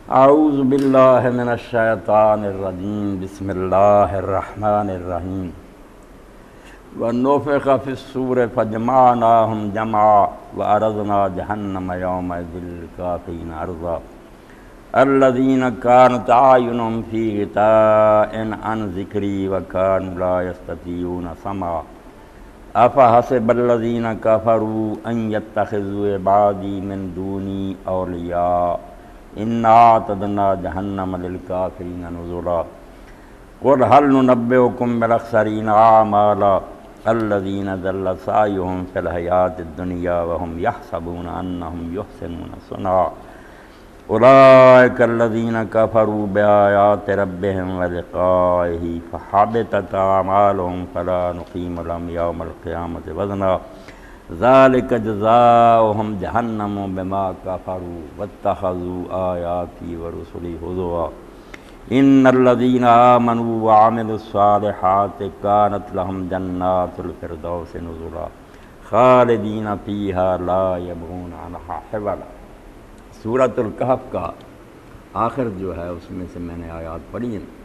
اعوذ باللہ من الشیطان الرجیم بسم اللہ الرحمن الرحیم ونفخ فی الصور فجمعناہم جمعا وعرضنا جہنم یومئذ للکافرین عرضا الذین کانت اعینہم فی غطاء عن ذکری وکانوا لا یستطیعون سمعا افحسب الذین کفروا ان یتخذوا عبادی من دونی اولیاء انا اعتدنا جہنم للکافرین نزلا قل هل ننبئکم بالاخسرین اعمالا الذین ضل سعیهم فی الحیاۃ الدنیا وهم یحسبون انهم یحسنون صنعا اولئک الذین کفروا بآیات ربهم ولقائه فحبطت اعمالهم فلا نقیم لهم یوم القیامة وزنا ذالک جزاؤہم جہنم بما کفروا واتخذوا آیاتی ورسلی ہزوا ان الذین آمنوا وعملوا الصالحات کانت لهم جنات الفردوس نزلا خالدین فیہا لا یبغون عنہا حولا۔ سورۃ الکہف کا آخر جو ہے اس میں سے میں نے آیات پڑھی ہیں۔